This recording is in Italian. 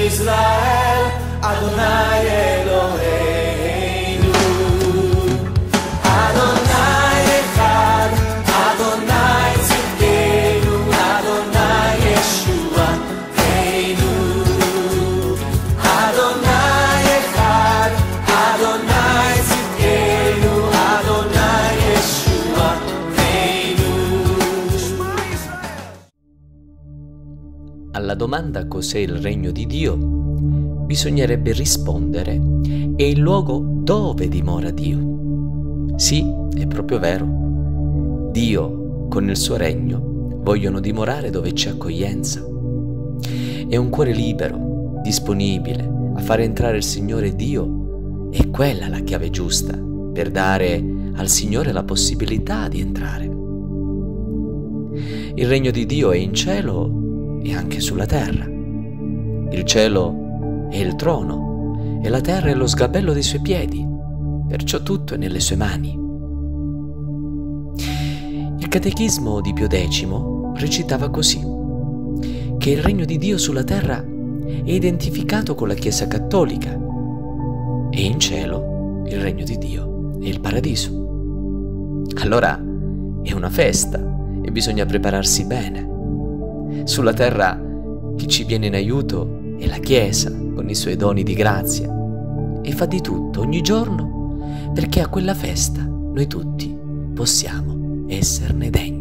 Israel, Adonai Eloheinu. Adonai Echad, Adonai Tzidkenu, Adonai Yeshua Heinu. Adonai Echad, Adonai Tzidkenu, Adonai Yeshua Heinu. Alla domanda cos'è il regno di Dio, bisognerebbe rispondere: è il luogo dove dimora Dio. Sì, è proprio vero. Dio, con il suo regno, vogliono dimorare dove c'è accoglienza. È un cuore libero, disponibile a fare entrare il Signore Dio. È quella la chiave giusta per dare al Signore la possibilità di entrare. Il regno di Dio è in cielo e anche sulla terra. Il cielo è il trono e la terra è lo sgabello dei suoi piedi, perciò tutto è nelle sue mani. Il catechismo di Pio X recitava così: che il regno di Dio sulla terra è identificato con la Chiesa cattolica e in cielo il regno di Dio è il paradiso. Allora è una festa e bisogna prepararsi bene. Sulla terra chi ci viene in aiuto è la Chiesa con i suoi doni di grazia e fa di tutto ogni giorno perché a quella festa noi tutti possiamo esserne degni.